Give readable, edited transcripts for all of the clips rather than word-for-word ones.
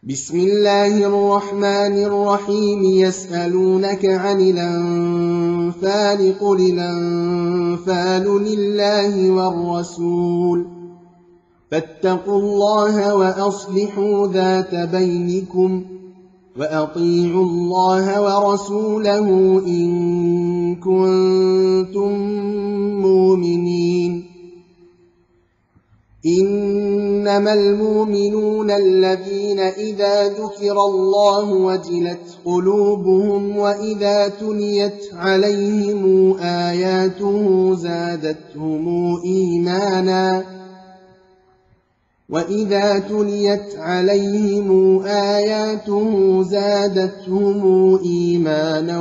بسم الله الرحمن الرحيم. يسألونك عن الأنفال قل الأنفال لله والرسول فاتقوا الله وأصلحوا ذات بينكم وأطيعوا الله ورسوله إن كنتم مؤمنين. إنما المؤمنون الذين إذا ذكر الله وجلت قلوبهم وإذا تليت عليهم آياته زادتهم إيمانا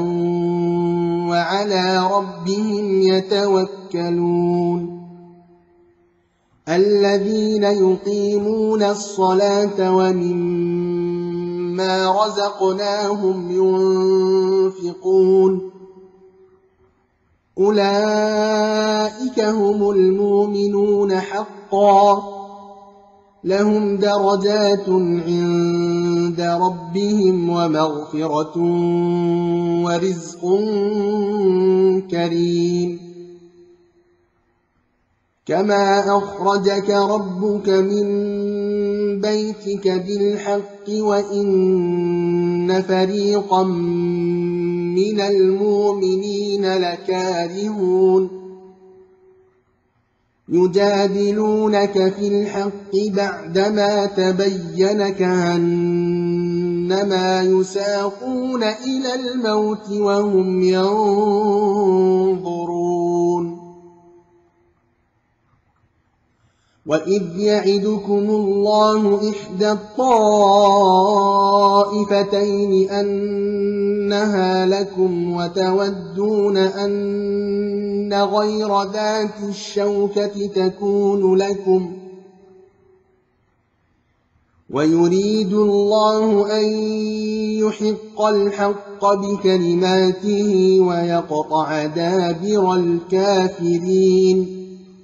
وعلى ربهم يتوكلون. الذين يقيمون الصلاة ومما رزقناهم ينفقون أولئك هم المؤمنون حقا لهم درجات عند ربهم ومغفرة ورزق كريم. كما أخرجك ربك من بيتك بالحق وإن فريقا من المؤمنين لكارهون يجادلونك في الحق بعدما تبين كأنما يساقون إلى الموت وهم ينظرون. وإذ يعدكم الله إحدى الطائفتين أنها لكم وتودون أن غير ذات الشوكة تكون لكم ويريد الله أن يحق الحق بكلماته ويقطع دابر الكافرين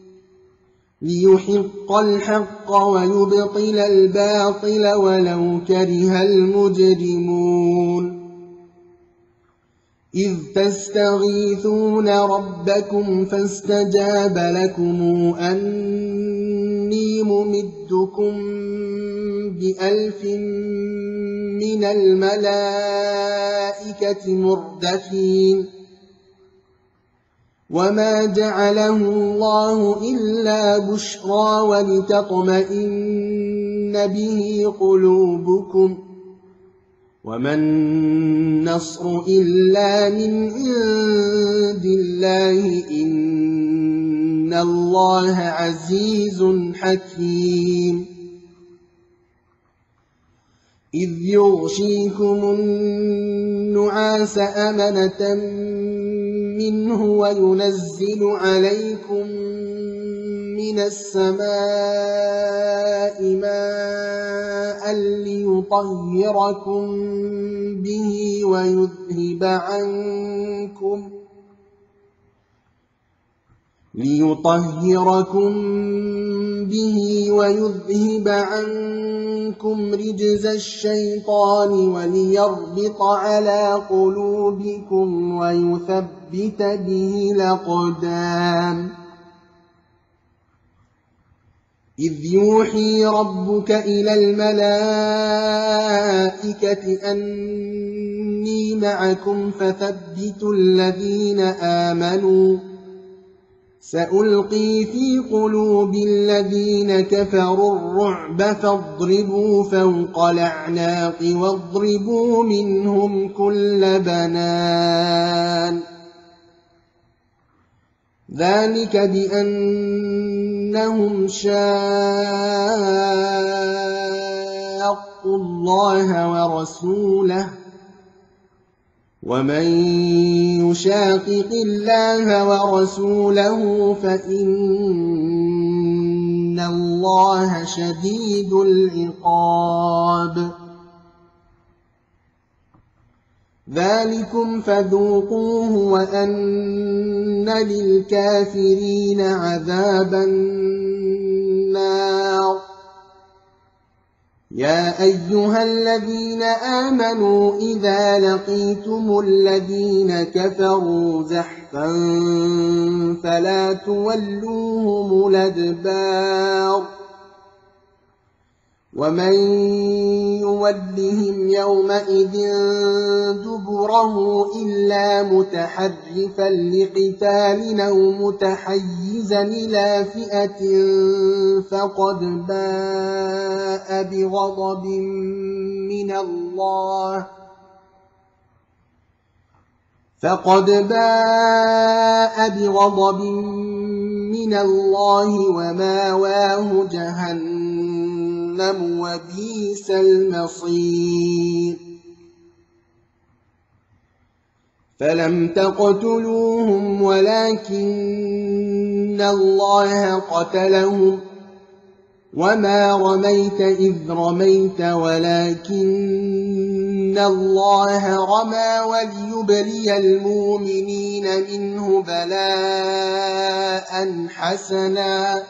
ليحق الحق ويبطل الباطل ولو كره المجرمون. إذ تستغيثون ربكم فاستجاب لكم أني ممدكم ب1000 من الملائكة مردفين. وما جعله الله إلا بشرى ولتطمئن به قلوبكم وما النصر إلا من عند الله إن الله عزيز حكيم. إذ يغشيكم النعاس أمنة منه وينزل عليكم من السماء ماء ليطهركم به ويذهب عنكم رجز الشيطان وليربط على قلوبكم ويثبت به الأقدام. إذ يوحي ربك إلى الملائكة أني معكم فثبتوا الذين آمنوا سألقي في قلوب الذين كفروا الرعب فاضربوا فوق الأعناق واضربوا منهم كل بنان. ذلك بأنهم شاقوا الله ورسوله ومن يشاقق الله ورسوله فإن الله شديد العقاب. ذلكم فذوقوه وأن للكافرين عذاب النار. يا أيها الذين آمنوا إذا لقيتم الذين كفروا زحفا فلا تولوهم الأدبار ومن يولهم يومئذ دبره إلا متحرفا لقتال أو متحيزا إلى فئة فقد باء بغضب من الله وماواه جهنم وبئس المصير فلم تقتلوهم ولكن الله قتلهم وما رميت إذ رميت ولكن الله رمى وليبلي المؤمنين منه بلاء حسنا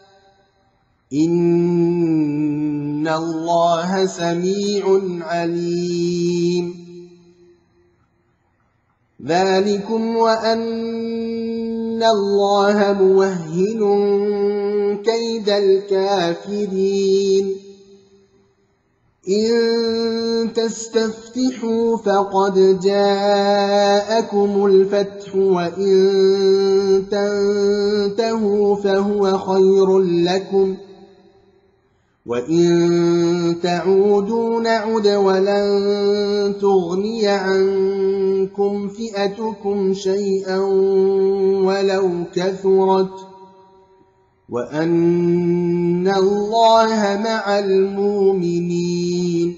إن الله سميع عليم ذلكم وأن الله موهن كيد الكافرين إن تستفتحوا فقد جاءكم الفتح وإن تنتهوا فهو خير لكم وإن تعودوا نعد ولن تغني عنكم فئتكم شيئا ولو كثرت وأن الله مع المؤمنين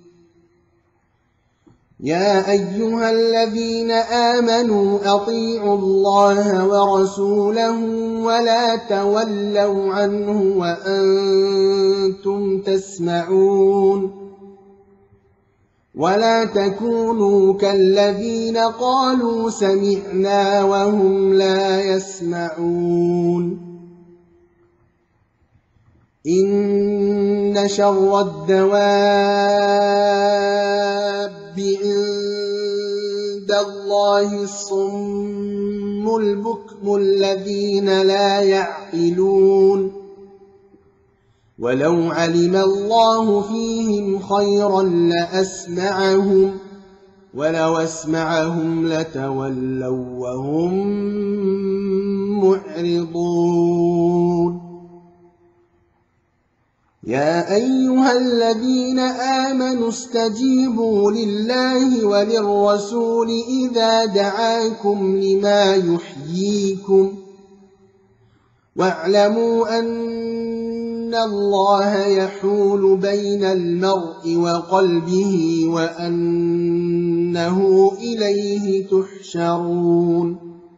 يا أيها الذين آمنوا أطيعوا الله ورسوله ولا تولوا عنه وأنتم تسمعون ولا تكونوا كالذين قالوا سمعنا وهم لا يسمعون إن شر الدواب عند الله الصم البكم الذين لا يعقلون ولو علم الله فيهم خيرا لأسمعهم ولو أسمعهم لتولوا وهم معرضون يا أيها الذين آمنوا استجيبوا لله وللرسول إذا دعاكم لما يحييكم واعلموا أن الله يحول بين المرء وقلبه وأنه إليه تحشرون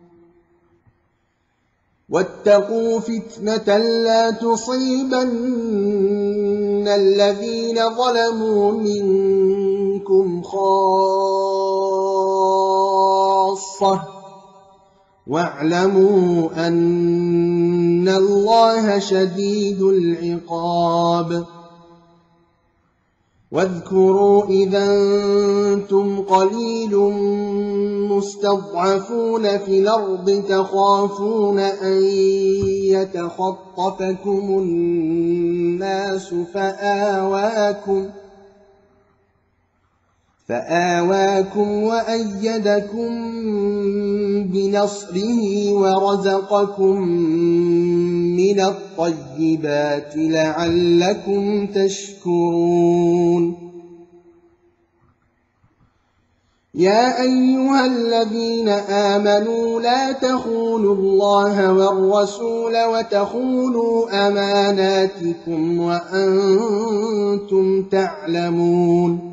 واتقوا فتنة لا تصيبن الذين ظلموا منكم خاصة واعلموا أن الله شديد العقاب واذكروا إذا أنتم قليل مستضعفون في الأرض تخافون أن يتخطفكم الناس فآواكم وأيدكم بنصره ورزقكم من الطيبات لعلكم تشكرون يا أيها الذين آمنوا لا تخونوا الله والرسول وتخونوا أماناتكم وأنتم تعلمون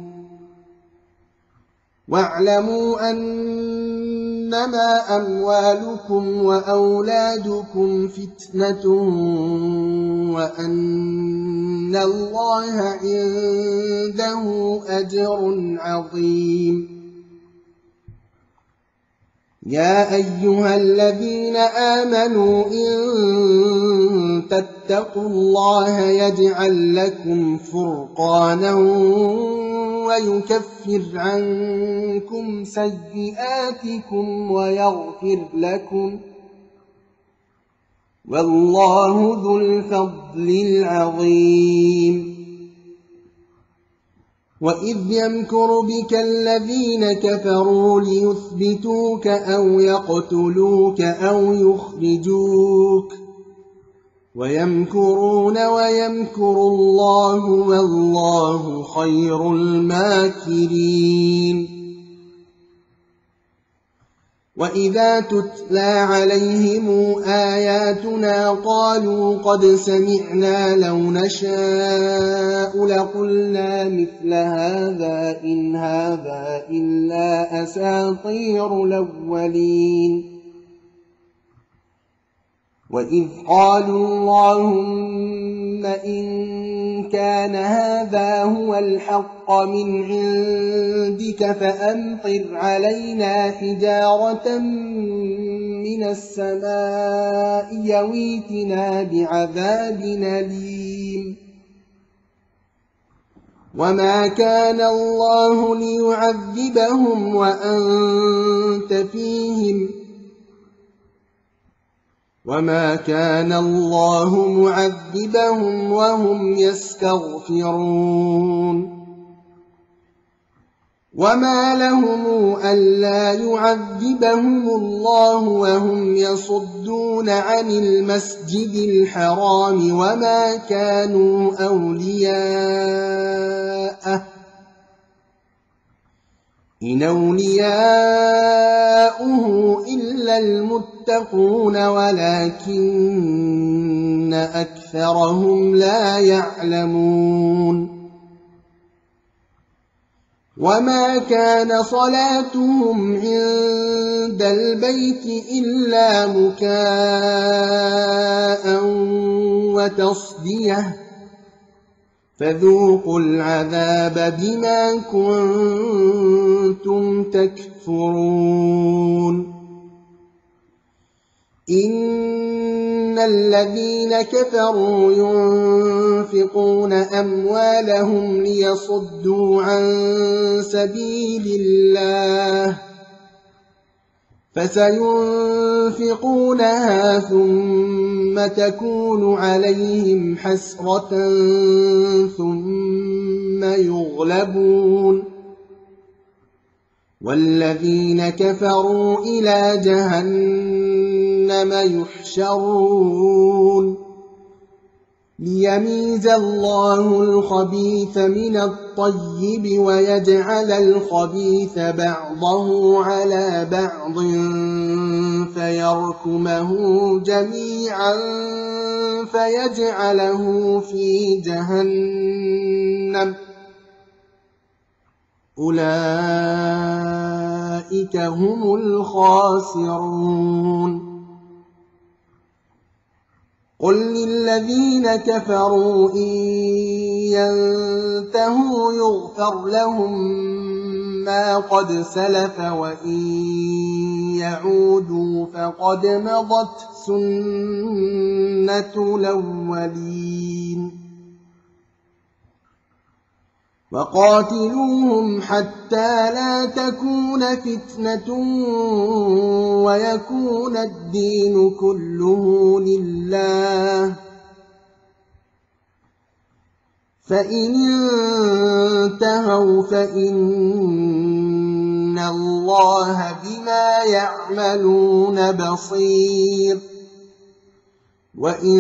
واعلموا أنما أموالكم وأولادكم فتنة وأن الله عنده أجر عظيم يا أيها الذين آمنوا إن تتقوا الله يجعل لكم فرقانا ويكفر عنكم سيئاتكم ويغفر لكم والله ذو الفضل العظيم وإذ يمكر بك الذين كفروا ليثبتوك أو يقتلوك أو يخرجوك ويمكرون ويمكر الله والله خير الماكرين وإذا تتلى عليهم آياتنا قالوا قد سمعنا لو نشاء لقلنا مثل هذا إن هذا إلا أساطير الأولين وإذ قالوا اللهم إن كان هذا هو الحق من عندك فأمطر علينا حجارة من السماء يويتنا بعذاب أليم وما كان الله ليعذبهم وأنت فيهم وما كان الله معذبهم وهم يستغفرون وما لهم ألا يعذبهم الله وهم يصدون عن المسجد الحرام وما كانوا أولياءه إن أولياؤه إلا المتقون ولكن أكثرهم لا يعلمون وما كان صلاتهم عند البيت إلا مكاء وتصديه فذوقوا العذاب بما كنتم تكفرون إن الذين كفروا ينفقون أموالهم ليصدوا عن سبيل الله فسينفقونها ثم تكون عليهم حسرة ثم يغلبون والذين كفروا إلى جهنم يحشرون ليميز الله الخبيث من الطيب ويجعل الخبيث بعضه على بعض فيركمه جميعا فيجعله في جهنم أولئك هم الخاسرون قل للذين كفروا إن ينتهوا يغفر لهم ما قد سلف وإن يعودوا فقد مضت سنة الأولين وقاتلوهم حتى لا تكون فتنة ويكون الدين كله لله فإن انتهوا فإن الله بما يعملون بصير وإن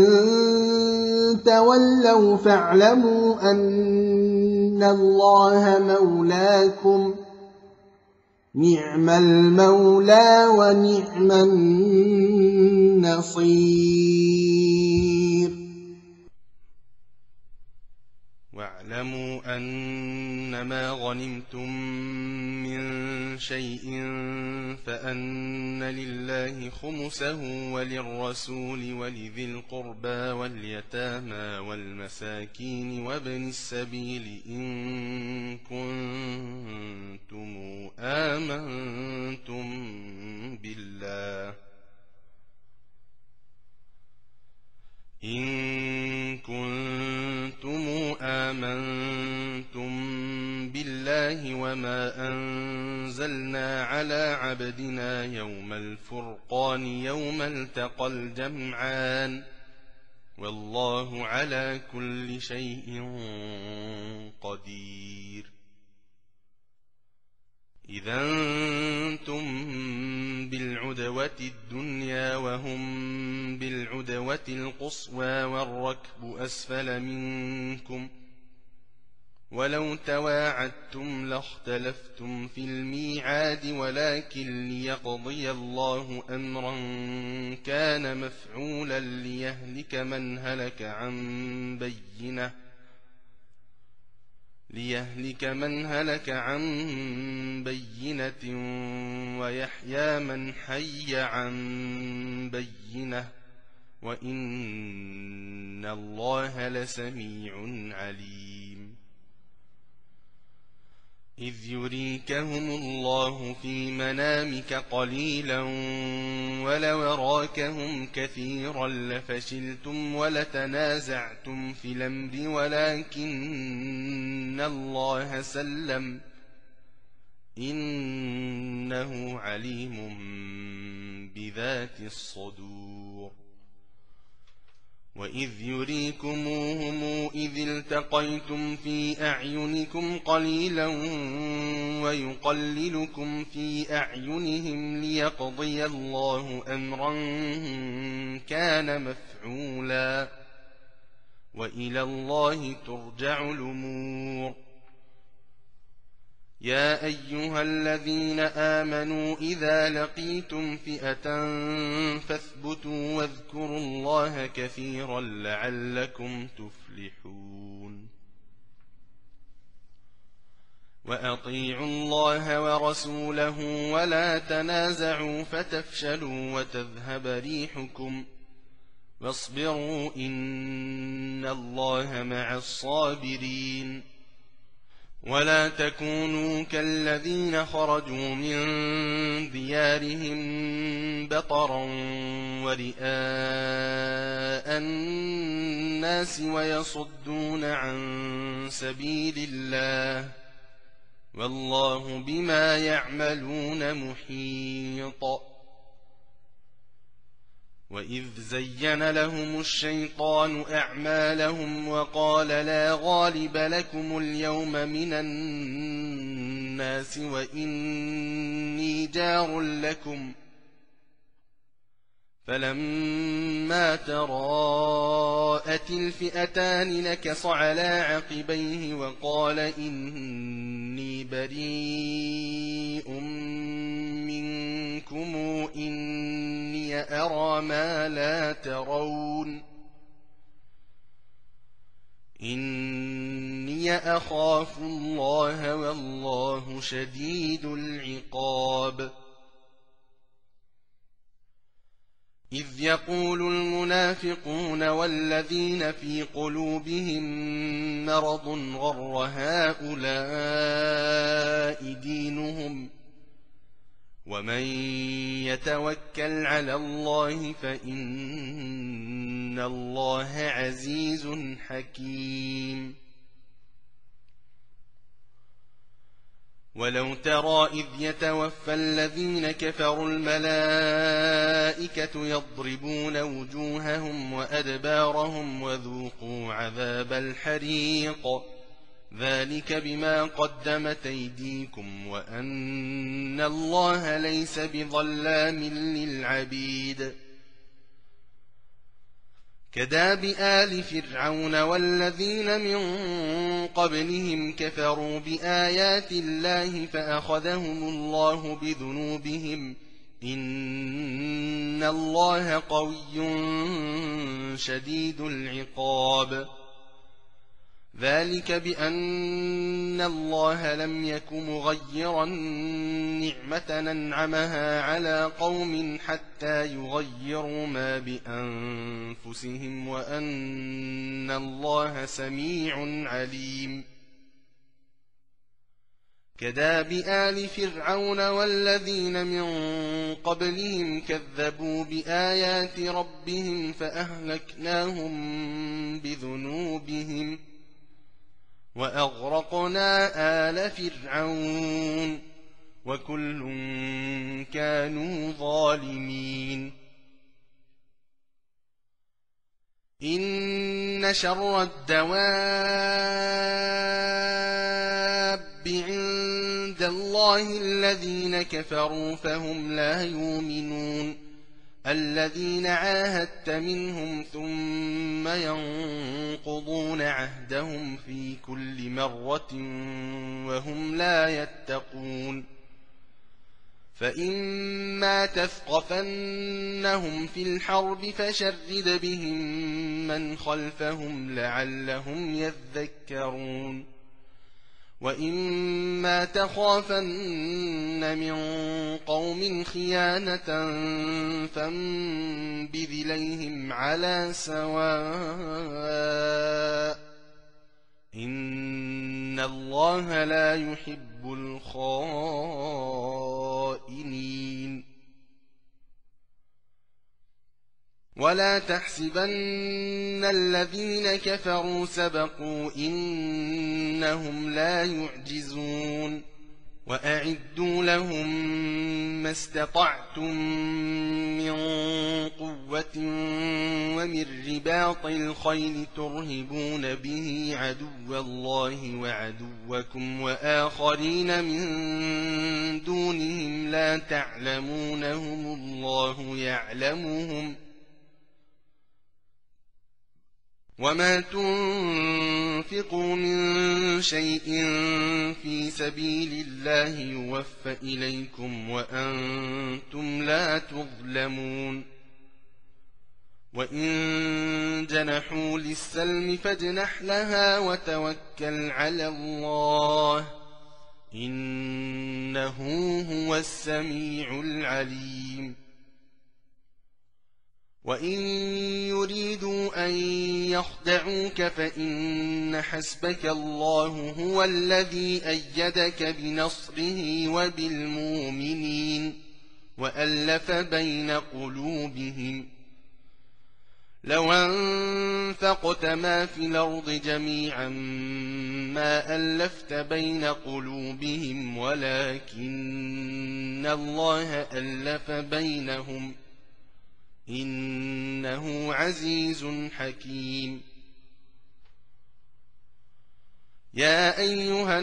تولوا فاعلموا أن الله مولاكم نعم المولى ونعم النصير واعلموا أنما غنمتم من شيء فأن لله خمسه وللرسول ولذي القربى واليتامى والمساكين وابن السبيل إن كنتم آمنتم بالله الله وما أنزلنا على عبدنا يوم الفرقان يوم التقى الجمعان والله على كل شيء قدير. إذا أنتم بالعدوة الدنيا وهم بالعدوة القصوى والركب أسفل منكم ولو تواعدتم لاختلفتم في الميعاد ولكن ليقضي الله أمرا كان مفعولا ليهلك من هلك عن بينة ويحيى من حي عن بينة وإن الله لسميع عليم. إذ يريكهم الله في منامك قليلا ولو أراكهم كثيرا لفشلتم ولتنازعتم في الأمر ولكن الله سلم إنه عليم بذات الصدور. وإذ يريكموهم إذ التقيتم في أعينكم قليلا ويقللكم في أعينهم ليقضي الله أمرا كان مفعولا وإلى الله ترجع الأمور. يا أيها الذين آمنوا إذا لقيتم فئة فاثبتوا واذكروا الله كثيرا لعلكم تفلحون. وأطيعوا الله ورسوله ولا تنازعوا فتفشلوا وتذهب ريحكم واصبروا إن الله مع الصابرين. ولا تكونوا كالذين خرجوا من ديارهم بطرا ورئاء الناس ويصدون عن سبيل الله والله بما يعملون محيط. وإذ زين لهم الشيطان أعمالهم وقال لا غالب لكم اليوم من الناس وإني جار لكم فلما تراءت الفئتان نكص على عقبيه وقال إني بريء منكم إني أرى ما لا ترون إني أخاف الله والله شديد العقاب. إذ يقول المنافقون والذين في قلوبهم مرض غر هؤلاء دينهم ومن يتوكل على الله فإن الله عزيز حكيم. ولو ترى إذ يتوفى الذين كفروا الملائكة يضربون وجوههم وأدبارهم وذوقوا عذاب الحريق ذلك بما قدمت أيديكم وأن الله ليس بظلام للعبيد. كداب آل فرعون والذين من قبلهم كفروا بآيات الله فأخذهم الله بذنوبهم إن الله قوي شديد العقاب. ذلك بأن الله لم يك مغيرا نعمة أنعمها على قوم حتى يغيروا ما بأنفسهم وأن الله سميع عليم. كداب آل فرعون والذين من قبلهم كذبوا بآيات ربهم فأهلكناهم بذنوبهم وأغرقنا آل فرعون وكل كانوا ظالمين إن شر الدواب عند الله الذين كفروا فهم لا يؤمنون الذين عاهدت منهم ثم ينقضون عهدهم في كل مرة وهم لا يتقون فإما تثقفنهم في الحرب فشرد بهم من خلفهم لعلهم يذكرون وإما تخافن من قوم خيانة فانبذ إليهم على سواء إن الله لا يحب الخائنين ولا تحسبن الذين كفروا سبقوا إنهم لا يعجزون وأعدوا لهم ما استطعتم من قوة ومن رباط الخيل ترهبون به عدو الله وعدوكم وآخرين من دونهم لا تعلمونهم الله يعلمهم وما تنفقوا من شيء في سبيل الله يوفى إليكم وأنتم لا تظلمون وإن جنحوا للسلم فاجنح لها وتوكل على الله إنه هو السميع العليم وإن يريدوا أن يخدعوك فإن حسبك الله هو الذي أيدك بنصره وبالمؤمنين وألف بين قلوبهم لو أنفقت ما في الأرض جميعا ما ألفت بين قلوبهم ولكن الله ألف بينهم إنه عزيز حكيم يا أيها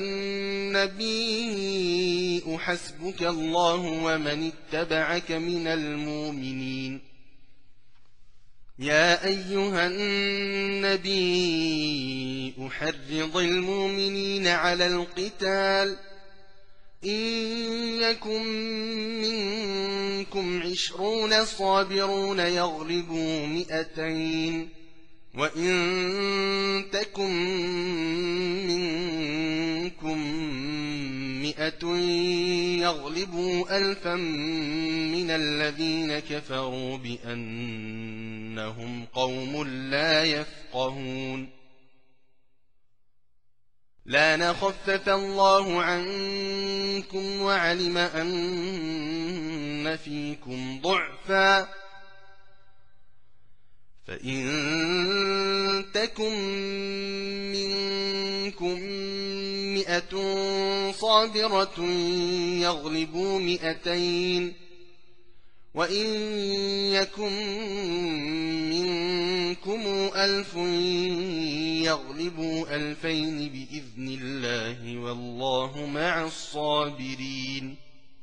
النبي حسبك الله ومن اتبعك من المؤمنين يا أيها النبي حرض المؤمنين على القتال إن يكن منكم 20 صابرون يغلبوا 200 وإن تكن منكم 100 يغلبوا 1000 من الذين كفروا بأنهم قوم لا يفقهون لا نخفف الله عنكم وعلم أن فيكم ضعفا فإن تكن منكم 100 صابرة يغلبوا 200 وإن يكن منكم 1000 يغلبوا 2000 بإذن الله والله مع الصابرين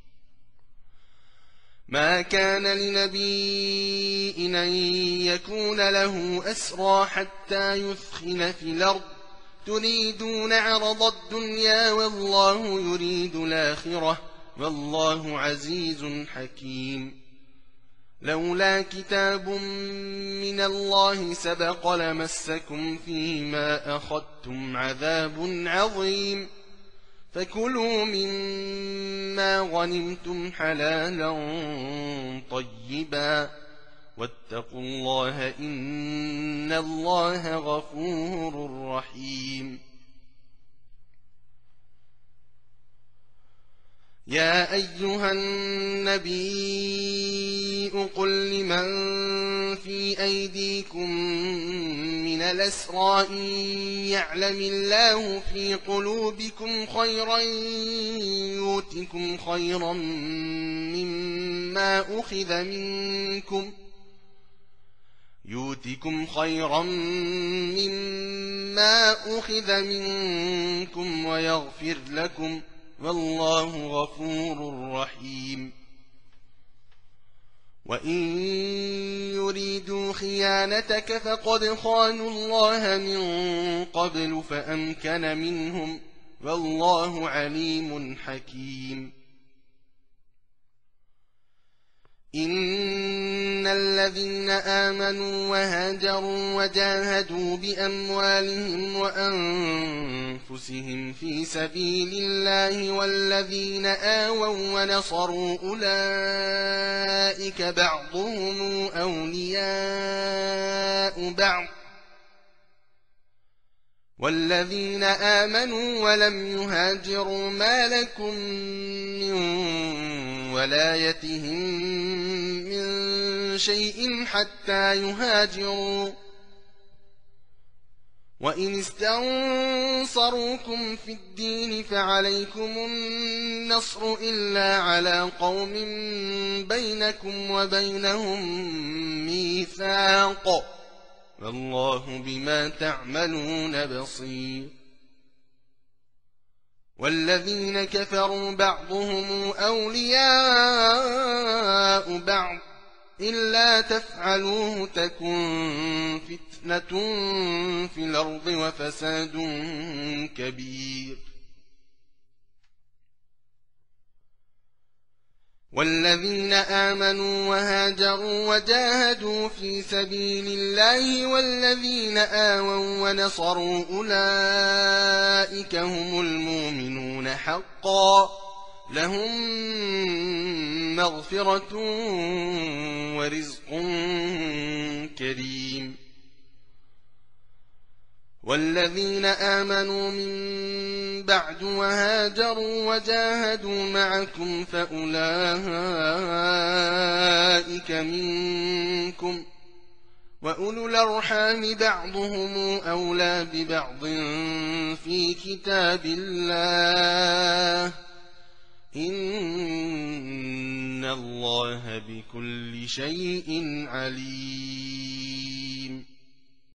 ما كان لنبي أن يكون له أسرى حتى يثخن في الأرض تريدون عرض الدنيا والله يريد الآخرة والله عزيز حكيم لولا كتاب من الله سبق لمسكم فيما أخذتم عذاب عظيم فكلوا مما غنمتم حلالا طيبا واتقوا الله إن الله غفور رحيم يا أيها النبي قل لمن في أيديكم من من الأسرى إن يعلم الله في قلوبكم خيرا يؤتكم خيرا مما أخذ منكم ويغفر لكم والله غفور رحيم. وإن يريدوا خيانتك فقد خانوا الله من قبل فأمكن منهم والله عليم حكيم. إن الذين آمنوا وهاجروا وجاهدوا بأموالهم وأنفسهم في سبيل الله والذين آووا ونصروا أولئك بعضهم أولياء بعض والذين آمنوا ولم يهاجروا ما لكم من ولايتهم من شيء حتى يهاجروا وإن استنصروكم في الدين فعليكم النصر إلا على قوم بينكم وبينهم ميثاق والله بما تعملون بصير. والذين كفروا بعضهم أولياء بعض إلا تفعلوه تكن فتنة في الأرض وفساد كبير. والذين آمنوا وهاجروا وجاهدوا في سبيل الله والذين آووا ونصروا أولئك هم المؤمنون حقا لهم مغفرة ورزق كريم. والذين آمنوا من بعد وهاجروا وجاهدوا معكم فأولئك منكم وأولو الأرحام بعضهم أولى ببعض في كتاب الله إن الله بكل شيء عليم.